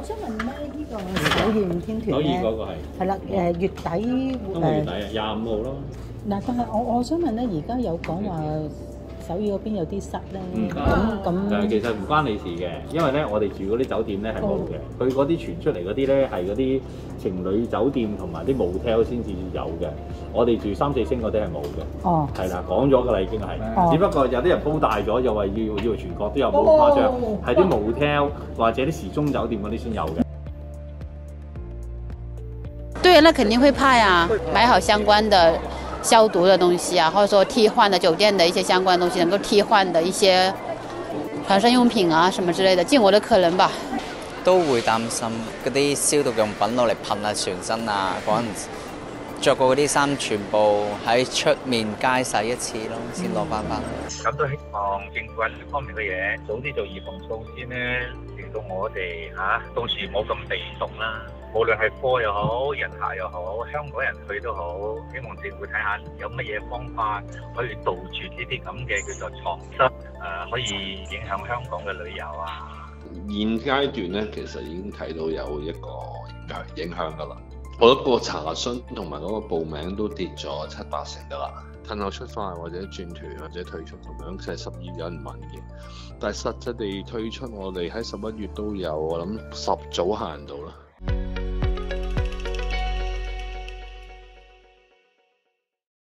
想問咧，呢個首爾天團咧， 嗰個係啦，月底今個月底啊，25號咯。 嗱，但係我想問咧，而家有講話首爾嗰邊有啲塞咧，咁其實唔關你事嘅，因為咧我哋住嗰啲酒店咧係冇嘅，佢嗰啲傳出嚟嗰啲咧係嗰啲情侶酒店同埋啲 motel 先至有嘅，我哋住3、4星嗰啲係冇嘅。哦，係啦，講咗㗎啦已經係，只不過有啲人煲大咗，又話要全國都有，冇誇張，係啲 motel 或者啲時鐘酒店嗰啲先有嘅。 對，那肯定會怕呀，買好相關的消毒的東西啊，或者說替換的酒店的一些相關的東西，能夠替換的一些防身用品啊，什麼之類的，盡我的可能吧。 都會擔心嗰啲消毒用品攞嚟噴下全身啊，嗰陣着過嗰啲衫全部喺出面街洗一次咯，先攞翻返去。 咁都希望政府喺呢方面嘅嘢早啲做預防措施咧，令到我哋到時冇咁被動啦。無論係貨又好，人客又好，香港人去都好，希望政府睇下有乜嘢方法可以杜絕呢啲咁嘅叫做床蝨，可以影響香港嘅旅遊啊。 現階段咧，其實已經睇到有一個影響㗎啦。我覺得個查詢同埋嗰個報名都跌咗7、8成㗎啦。褪後出發或者轉團或者退出咁樣，其實12有人問嘅，但係實際地退出，我哋喺11月都有，我諗10組行到啦。